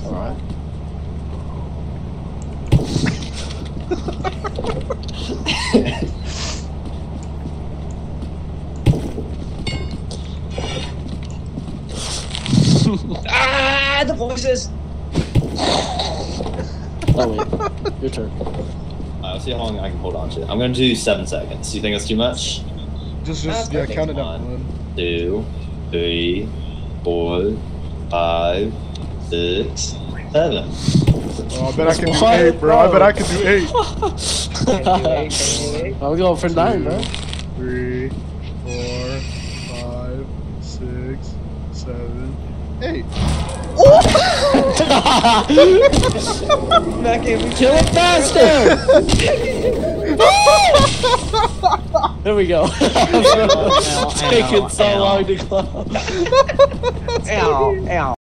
Alright. Ah, the voices! Oh wait, your turn. I'll see how long I can hold on to it. I'm gonna do 7 seconds. Do you think that's too much? Just yeah, count it down. 1, 2, 3, 4, 5, 6, 7. Oh, I bet I can do 8, bro. I bet I can do 8. I'm going for 9, bro. 3, 4, 5, 6, 7, 8. Kill it faster! There we go. It's taking so long to close. Ow, ow.